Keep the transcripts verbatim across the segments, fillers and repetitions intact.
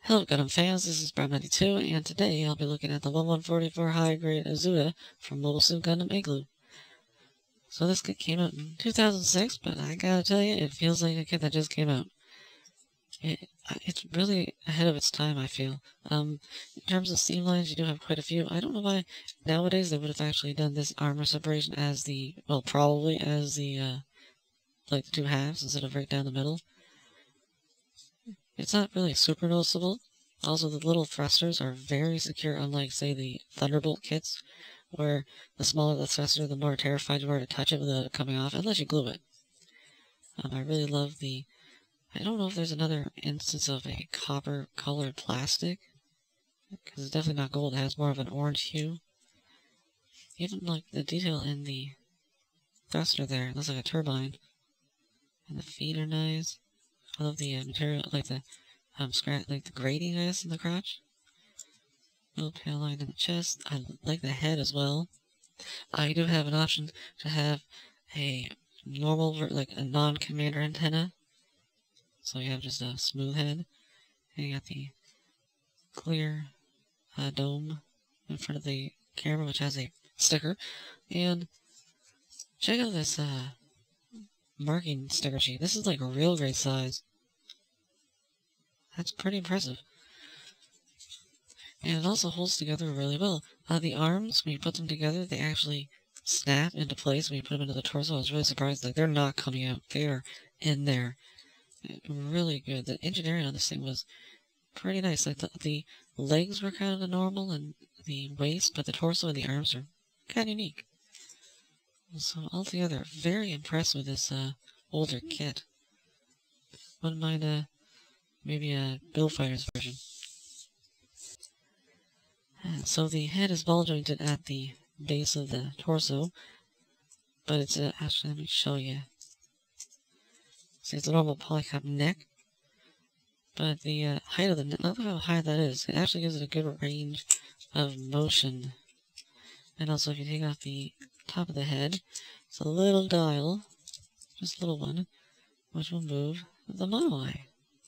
Hello Gundam fans, this is Brown ninety-two, and today I'll be looking at the eleven forty-four high grade Zudah from Mobile Suit Gundam Igloo. So this kit came out in two thousand six, but I gotta tell you, it feels like a kit that just came out. It, it's really ahead of its time, I feel. Um, in terms of seam lines, you do have quite a few. I don't know why nowadays they would have actually done this armor separation as the, well, probably as the, uh, like the two halves instead of right down the middle. It's not really super noticeable. Also, the little thrusters are very secure, unlike, say, the Thunderbolt kits, where the smaller the thruster, the more terrified you are to touch it without it coming off, unless you glue it. Um, I really love the... I don't know if there's another instance of a copper-colored plastic, because it's definitely not gold. It has more of an orange hue. Even, like, the detail in the thruster there, it looks like a turbine. And the feet are nice. I love the uh, material, like the um, scratch, like the grating, I guess, in the crotch. Little pale line in the chest. I like the head as well. I do have an option to have a normal, like a non-commander antenna. So you have just a smooth head. And you got the clear uh, dome in front of the camera, which has a sticker. And check out this uh, marking sticker sheet. This is like a real great size. That's pretty impressive. And it also holds together really well. Uh, the arms, when you put them together, they actually snap into place when you put them into the torso. I was really surprised. Like, they're not coming out. They are in there. Really good. The engineering on this thing was pretty nice. Like, the, the legs were kind of normal and the waist, but the torso and the arms are kind of unique. So, altogether, very impressed with this uh, older kit. Wouldn't mind uh, maybe a Build Fighters version. And so the head is ball jointed at the base of the torso, but it's uh, actually, let me show you. See, it's a normal polycop neck, but the uh, height of the neck, look how high that is. It actually gives it a good range of motion. And also, if you take off the top of the head, it's a little dial, just a little one, which will move the mono eye.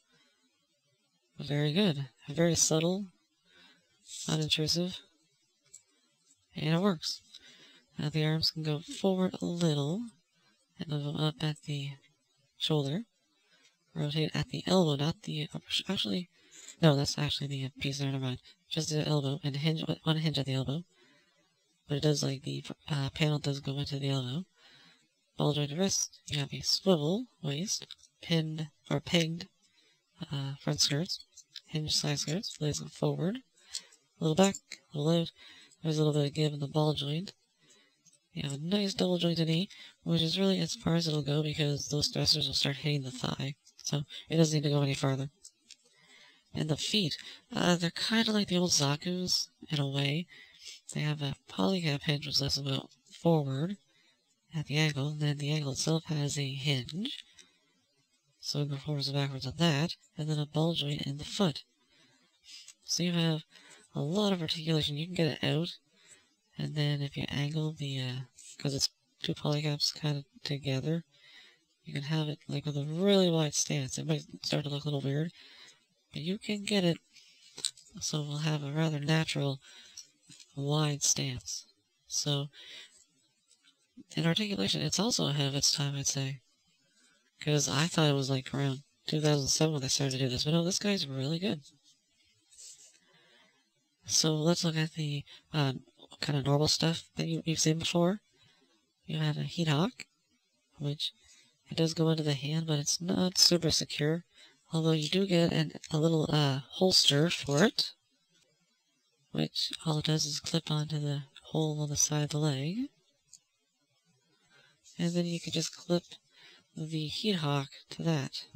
Very good. Very subtle, not intrusive, and it works. Now the arms can go forward a little, and they'll go up at the shoulder, rotate at the elbow, not the, actually, no, that's actually the piece there, never mind. Just the elbow, and hinge, one hinge at the elbow. But it does, like, the uh, panel does go into the elbow. Ball jointed wrist, you have a swivel waist, pinned, or pegged uh, front skirts, hinge side skirts, legs go forward, a little back, a little out. There's a little bit of give in the ball joint. You have a nice double jointed knee, which is really as far as it'll go because those thrusters will start hitting the thigh, so it doesn't need to go any farther. And the feet, uh, they're kind of like the old Zaku's in a way. They have a polycap hinge which lets them go forward at the ankle, and then the ankle itself has a hinge. So we go forwards and backwards on that, and then a ball joint in the foot. So you have a lot of articulation. You can get it out, and then if you angle the, uh, because it's two polycaps kind of together, you can have it like with a really wide stance. It might start to look a little weird, but you can get it so we'll have a rather natural wide stance. So in articulation, it's also ahead of its time, I'd say, because I thought it was like around two thousand seven when they started to do this, but no, this guy's really good. So let's look at the uh, kind of normal stuff that you, you've seen before. You have a heat hawk, which it does go into the hand, but it's not super secure, although you do get an, a little uh, holster for it, which all it does is clip onto the hole on the side of the leg. And then you can just clip the heat hawk to that.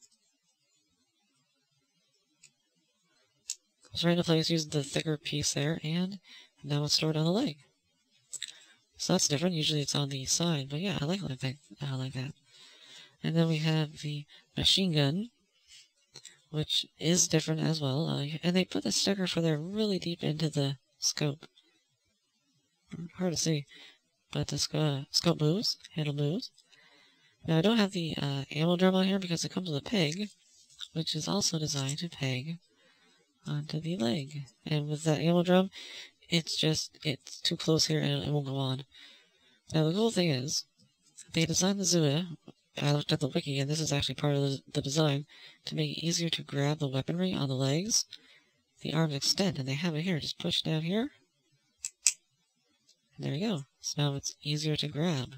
Goes right into place using the thicker piece there, and now it's stored on the leg. So that's different. Usually it's on the side, but yeah, I like, like, that. I like that. And then we have the machine gun, which is different as well. Uh, and they put the sticker for there really deep into the scope. Hard to see, but the sc uh, scope moves, handle moves. Now I don't have the uh, ammo drum on here because it comes with a peg, which is also designed to peg onto the leg. And with that ammo drum, it's just, it's too close here and it won't go on. Now the cool thing is, they designed the Zudah, I looked at the wiki, and this is actually part of the, the design, to make it easier to grab the weaponry on the legs. The arms extend, and they have it here. Just push down here. And there you go. So now it's easier to grab.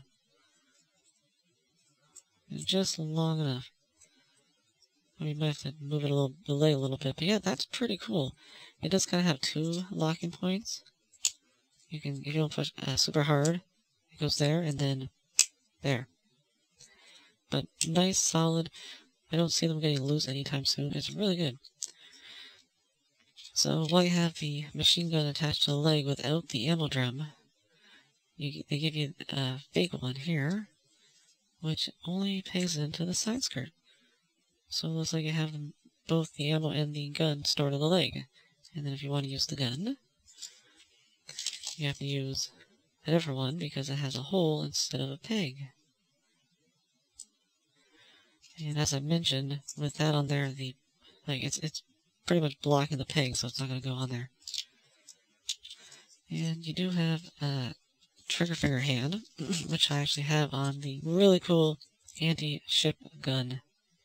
And just long enough. I mean, you might have to move it a little, the leg a little bit, but yeah, that's pretty cool. It does kind of have two locking points. You can, if you don't push uh, super hard, it goes there, and then there. But nice, solid. I don't see them getting loose anytime soon. It's really good. So while you have the machine gun attached to the leg without the ammo drum, you, they give you a fake one here, which only pays into the side skirt. So it looks like you have them, both the ammo and the gun stored on the leg. And then if you want to use the gun, you have to use a different one because it has a hole instead of a peg. And as I mentioned, with that on there, the like it's it's pretty much blocking the peg, so it's not going to go on there. And you do have a trigger finger hand, which I actually have on the really cool anti-ship gun.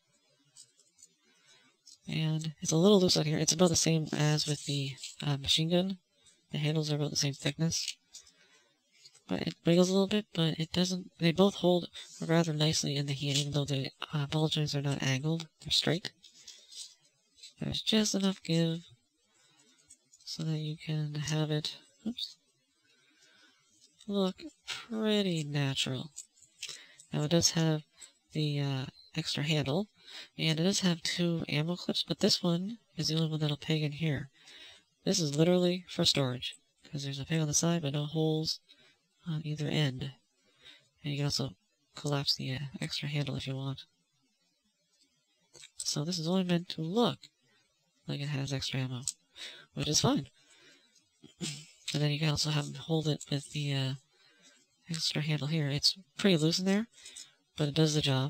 And it's a little loose on here. It's about the same as with the uh, machine gun. The handles are about the same thickness. But it wiggles a little bit, but it doesn't... They both hold rather nicely in the hand, even though the uh, ball joints are not angled. They're straight. There's just enough give so that you can have it... Oops. Look pretty natural. Now it does have the uh, extra handle, and it does have two ammo clips, but this one is the only one that'll peg in here. This is literally for storage, because there's a peg on the side, but no holes on either end. And you can also collapse the uh, extra handle if you want. So this is only meant to look like it has extra ammo, which is fine. And then you can also have hold it with the uh, extra handle here. It's pretty loose in there, but it does the job.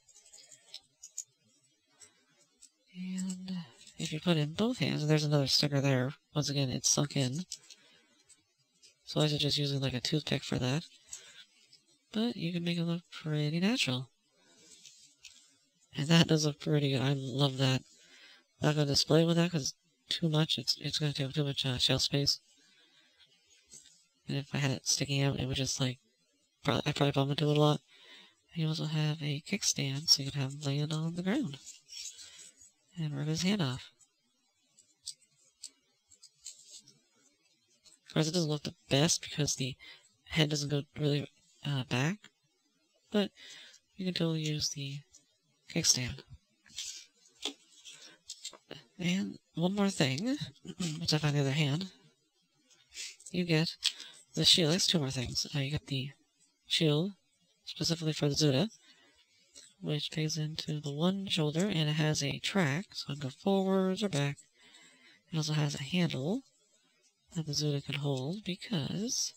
And if you put it in both hands, and there's another sticker there, once again, it's sunk in. So I suggest using like a toothpick for that. But you can make it look pretty natural. And that does look pretty good. I love that. Not going to display with that because it's too much. It's, it's going to take too much uh, shelf space. And if I had it sticking out, it would just like, probably, I'd probably bump into it a lot. And you also have a kickstand, so you can have him land on the ground. And rip his hand off. Of course, it doesn't look the best because the head doesn't go really uh, back. But you can totally use the kickstand. And one more thing, which I find on the other hand, you get the shield. That's two more things. Uh, you get the shield, specifically for the Zudah, which pegs into the one shoulder, and it has a track, so it can go forwards or back. It also has a handle that the Zudah can hold because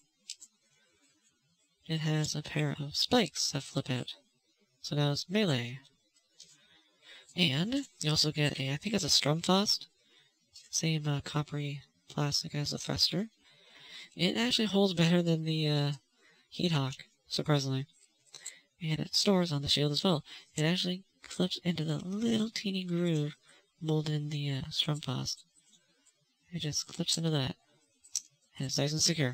it has a pair of spikes that flip out. So now it's melee. And you also get a, I think it's a Strumfast, same uh, coppery plastic as the thruster. It actually holds better than the uh, Heat Hawk, surprisingly. And it stores on the shield as well. It actually clips into the little teeny groove molded in the uh, Strumfast. It just clips into that. And it's nice and secure.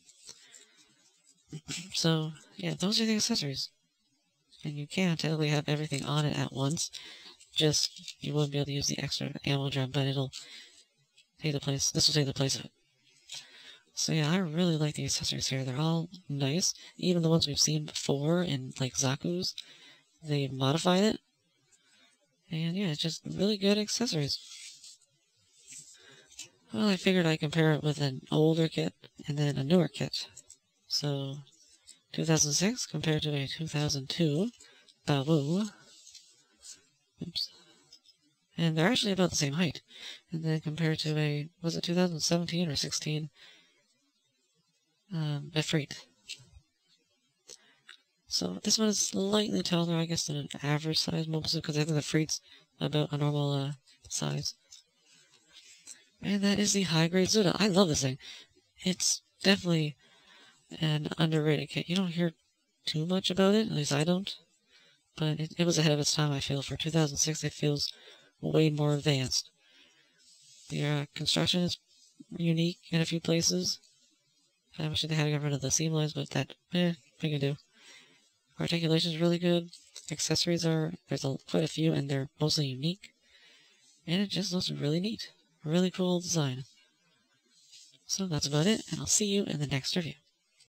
So, yeah, those are the accessories. And you can technically have everything on it at once. Just, you won't be able to use the extra ammo drum, but it'll take the place, this will take the place of it. So yeah, I really like the accessories here. They're all nice. Even the ones we've seen before in, like, Zaku's, they've modified it. And yeah, it's just really good accessories. Well, I figured I'd compare it with an older kit and then a newer kit. So, two thousand six compared to a two thousand two Bawu. Oops. And they're actually about the same height. And then compared to a, was it two thousand seventeen or sixteen? Um, Efreet. So this one is slightly taller, I guess, than an average size mobile suit, because I think the Efreet's about a normal uh, size. And that is the high-grade Zudah. I love this thing. It's definitely an underrated kit. You don't hear too much about it, at least I don't. But it, it was ahead of its time, I feel. For two thousand six, it feels way more advanced. The uh, construction is unique in a few places. I wish they had got rid of the seam lines, but that, eh, we can do. Articulation is really good. Accessories are, there's a, quite a few, and they're mostly unique. And it just looks really neat. Really cool design. So that's about it, and I'll see you in the next review.